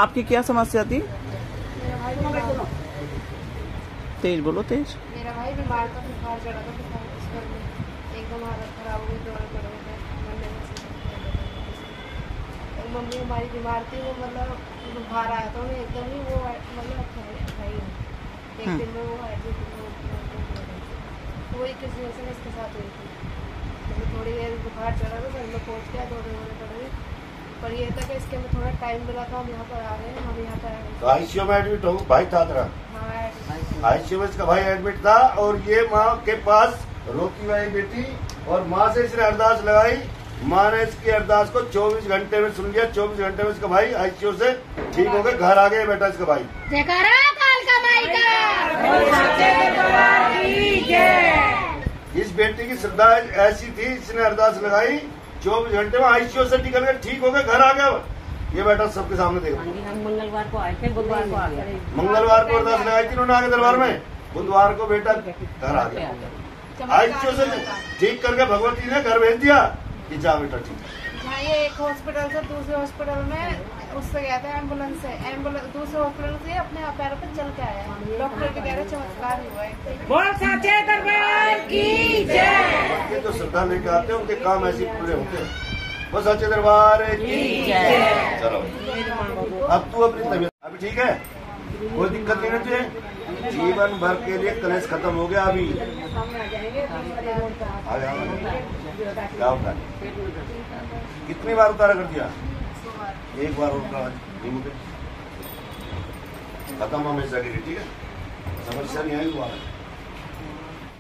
आपकी क्या समस्या थी? तेज बोलो, तेज। मेरा भाई बीमार था, बुखार चढ़ा था, बुखार इस घर में एकदम हालत खराब हो गई, दौरे पड़ गए थे। मम्मी हमारी बीमार थी, वो मतलब बुखार आया था उन्हें एकदम ही, वो मतलब एक दिन में वो एडमिट वही किसी वजह से इसके साथ हुई थी। तो थोड़ी देर बुखार चढ़ा था, घर में पहुँच गया, दौरे पड़ गए। पर ये था कि इसके में थोड़ा टाइम मिला था, हम यहाँ पर आ गए, हम यहाँ पर आ गए। तो आईसीयू में एडमिट हो भाई था तेरा? आईसीयू में इसका भाई एडमिट था और ये माँ के पास रोती हुई बेटी और माँ से इसने अरदास लगाई। माँ ने इसकी अरदास को 24 घंटे में सुन लिया। 24 घंटे में इसका भाई आईसीयू से ठीक हो गए, घर आ गए बेटा इसका भाई। इस बेटी की श्रद्धा ऐसी थी, इसने अरदास लगाई, 24 घंटे में आईसीयू से निकल गए, ठीक हो गए, घर आ गया। ये बेटा सबके सामने देखो। हम मंगलवार को आए थे, बुधवार को आ गए। मंगलवार को अरदास लगाई थी उन्होंने आगे दरबार में, बुधवार को बेटा घर आ गया। आईसीयू से ठीक करके भगवती ने घर भेज दिया कि जा बेटा ठीक। हाँ, ये एक हॉस्पिटल से दूसरे हॉस्पिटल में उससे गया था एम्बुलेंस से, दूसरे हॉस्पिटल से अपने पैरों पर चल के आया। डॉक्टर के कह रहे चमत्कार हुआ है। बोल सच्चे दरबार की जय। ये जो श्रद्धा लेके आते हैं उनके काम ऐसे पूरे होते हैं। बस सच्चे दरबार की जय। चलो अब तू अपनी तबीयत अभी ठीक है, कोई दिक्कत नहीं है तुझे? जीवन भर के लिए कलेश खत्म हो गया अभी। क्या होता है? कितनी बार उतारा कर दिया? एक बार उतारा खत्म हमेशा के लिए, ठीक है? समस्या नहीं आई हुआ।